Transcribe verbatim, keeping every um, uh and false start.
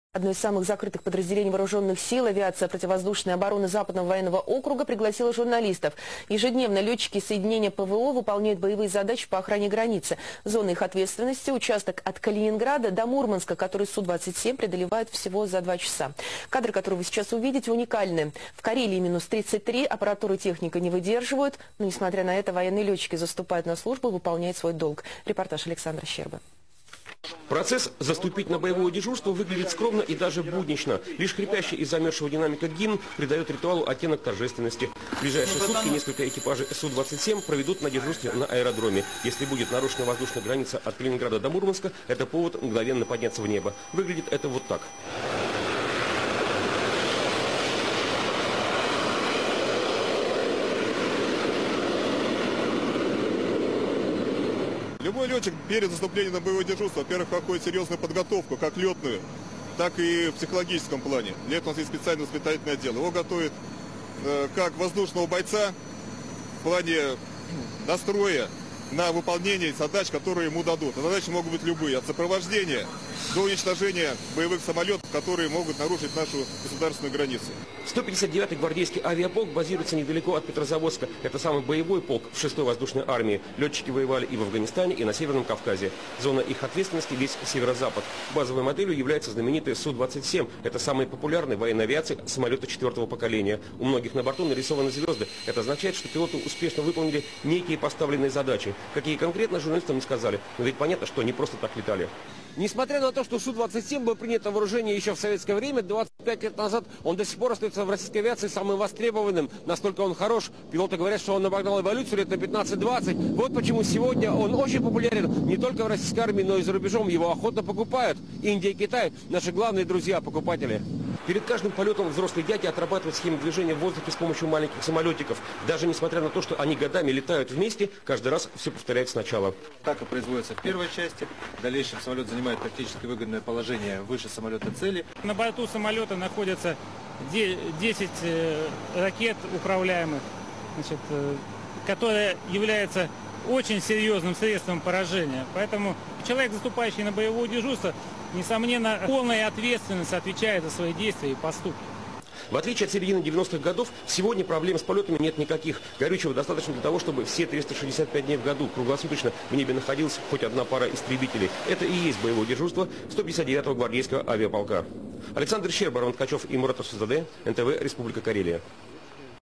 Одно из самых закрытых подразделений вооруженных сил, авиация противовоздушной обороны Западного военного округа, пригласила журналистов. Ежедневно летчики соединения ПВО выполняют боевые задачи по охране границы. Зона их ответственности – участок от Калининграда до Мурманска, который Су двадцать семь преодолевает всего за два часа. Кадры, которые вы сейчас увидите, уникальны. В Карелии минус тридцать три, аппаратуру и техника не выдерживают, но, несмотря на это, военные летчики заступают на службу и выполняют свой долг. Репортаж Александра Щербы. Процесс «заступить на боевое дежурство» выглядит скромно и даже буднично. Лишь хрипящий из замерзшего динамика гимн придает ритуалу оттенок торжественности. В ближайшие сутки несколько экипажей Су двадцать семь проведут на дежурстве на аэродроме. Если будет нарушена воздушная граница от Калининграда до Мурманска, это повод мгновенно подняться в небо. Выглядит это вот так. Любой летчик перед заступлением на боевое дежурство, во-первых, проходит серьезную подготовку, как летную, так и в психологическом плане. Для этого у нас есть специальный воспитательный отдел. Его готовят э, как воздушного бойца в плане настроя на выполнение задач, которые ему дадут. А задачи могут быть любые, от сопровождения до уничтожения боевых самолетов, которые могут нарушить нашу государственную границу. сто пятьдесят девятый гвардейский авиаполк базируется недалеко от Петрозаводска. Это самый боевой полк в шестой воздушной армии. Летчики воевали и в Афганистане, и на Северном Кавказе. Зона их ответственности весь северо-запад. Базовой моделью является знаменитый Су двадцать семь. Это самый популярный в военной авиации самолеты четвертого поколения. У многих на борту нарисованы звезды. Это означает, что пилоты успешно выполнили некие поставленные задачи. Какие конкретно, журналистам не сказали. Но ведь понятно, что они просто так летали. Несмотря на то, что Су двадцать семь был принят на вооружение еще в советское время, двадцать пять лет назад, он до сих пор остается в российской авиации самым востребованным. Настолько он хорош. Пилоты говорят, что он обогнал эволюцию лет на пятнадцать-двадцать. Вот почему сегодня он очень популярен не только в российской армии, но и за рубежом. Его охотно покупают. Индия и Китай – наши главные друзья-покупатели. Перед каждым полетом взрослые дяди отрабатывают схему движения в воздухе с помощью маленьких самолетиков. Даже несмотря на то, что они годами летают вместе, каждый раз все повторяется сначала. Так и производится в первой части. В дальнейшем самолет занимает тактически выгодное положение выше самолета цели. На борту самолета находятся десять ракет управляемых, значит, которые являются очень серьезным средством поражения. Поэтому человек, заступающий на боевое дежурство, несомненно, полная ответственность отвечает за свои действия и поступки. В отличие от середины девяностых годов, сегодня проблем с полетами нет никаких. Горючего достаточно для того, чтобы все триста шестьдесят пять дней в году круглосуточно в небе находилась хоть одна пара истребителей. Это и есть боевое дежурство сто пятьдесят девятого гвардейского авиаполка. Александр Щерба, Роман Ткачев и Мурат Асузаде, эн тэ вэ, Республика Карелия.